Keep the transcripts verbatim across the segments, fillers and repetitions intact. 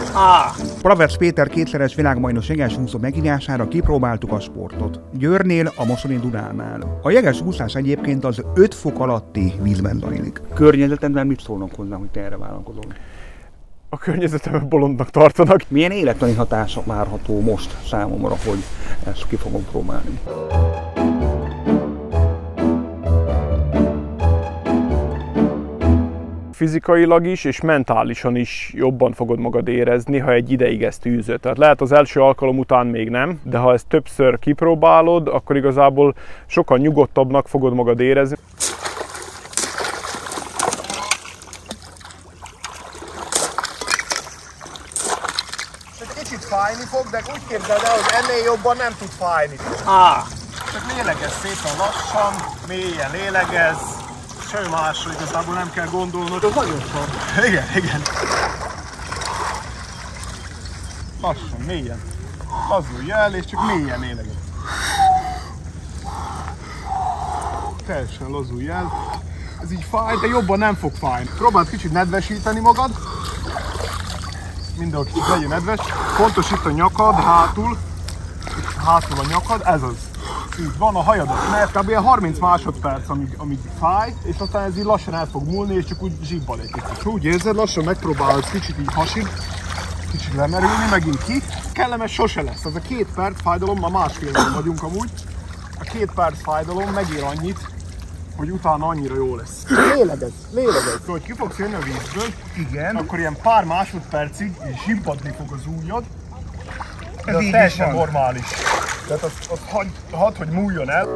Ah. Pravec Péter kétszeres világbajnok jegesúszó megírására kipróbáltuk a sportot. Győrnél, a Mosoni Dunánál. A jegesúszás egyébként az öt fok alatti vízben zajlik. Környezetedben mit szólnak hozzá, hogy te erre vállalkozol? A környezetemben bolondnak tartanak. Milyen élettani hatása várható most számomra, hogy ezt ki fogom próbálni? Fizikailag is és mentálisan is jobban fogod magad érezni, ha egy ideig ezt űzöd. Tehát lehet az első alkalom után még nem, de ha ezt többször kipróbálod, akkor igazából sokkal nyugodtabbnak fogod magad érezni. Kicsit fájni fog, de úgy képzeld el, hogy ennél jobban nem tud fájni. Ah. Csak lélegezz szépen lassan, mélyen lélegezz. Semmi másra igazából nem kell gondolnod. Ez nagyon szar. Igen, igen. Lassan, mélyen. Lazulj el, és csak mélyen lélegezz. Teljesen lazulj el. Ez így fáj, de jobban nem fog fájni. Próbáld kicsit nedvesíteni magad. Mindenhol kicsit legyen nedves. Fontos itt a nyakad, hátul. Itt hátul a nyakad, ez az. Így van a hajadat, mert kb. harminc másodperc, amíg, amíg fáj, és aztán ez így lassan el fog múlni, és csak úgy zsibbal egy kicsit. Úgy érzed, lassan megpróbálod kicsit így hasid, kicsit lemerülni, megint ki. Kellemes sose lesz, az a két perc fájdalom, ma másfélben vagyunk amúgy. A két perc fájdalom megér annyit, hogy utána annyira jó lesz. Lélegezz, lélegezz, hogy ki fogsz jönni a vízből, igen, akkor ilyen pár másodpercig zsibbadni fog az ujjad, de ez teljesen normális. Tehát azt, azt hadd, had, hogy múljon el.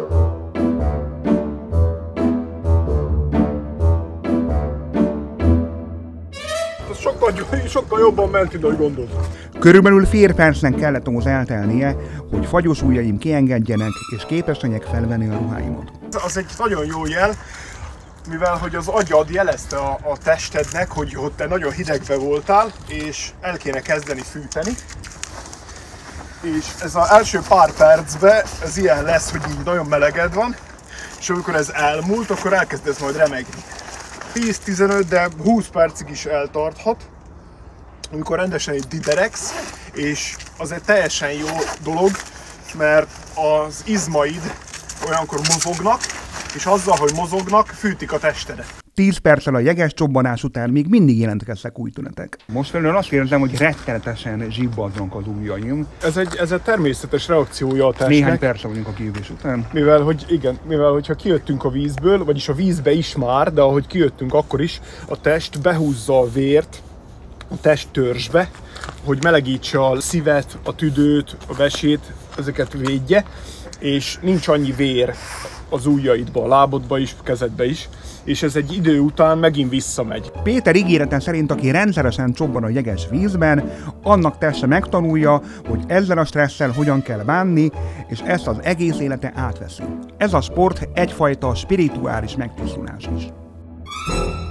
Ez sokkal, sokkal jobban ment ide, hogy gondoltam. Körülbelül fél percnek kellett ahhoz eltelnie, hogy fagyos ujjaim kiengedjenek, és képes legyek felvenni a ruháimat. Az egy nagyon jó jel, mivel hogy az agyad jelezte a, a testednek, hogy, hogy te nagyon hidegbe voltál, és el kéne kezdeni fűteni. És ez az első pár percben ez ilyen lesz, hogy így nagyon meleged van, és amikor ez elmúlt, akkor elkezdesz majd remegni. tíz-tizenöt, de húsz percig is eltarthat, amikor rendesen így dideregsz, és az egy teljesen jó dolog, mert az izmaid olyankor mozognak, és azzal, hogy mozognak, fűtik a testedet. tíz perccel a jeges csobbanás után még mindig jelentkeztek új tünetek. Most felül azt érzem, hogy rettenetesen zsibbadnak az ujjaim. Ez egy, ez egy természetes reakciója a testnek. Néhány perc vagyunk a kijövés után. Mivel, hogy igen, mivel hogyha kijöttünk a vízből, vagyis a vízbe is már, de ahogy kijöttünk akkor is, a test behúzza a vért a testtörzsbe, hogy melegítse a szívet, a tüdőt, a vesét, ezeket védje, és nincs annyi vér az ujjaidba, a lábodba is, kezedbe is, és ez egy idő után megint visszamegy. Péter ígérete szerint, aki rendszeresen csobban a jeges vízben, annak teste megtanulja, hogy ezzel a stresszel hogyan kell bánni, és ezt az egész élete átveszi. Ez a sport egyfajta spirituális megtisztulás is.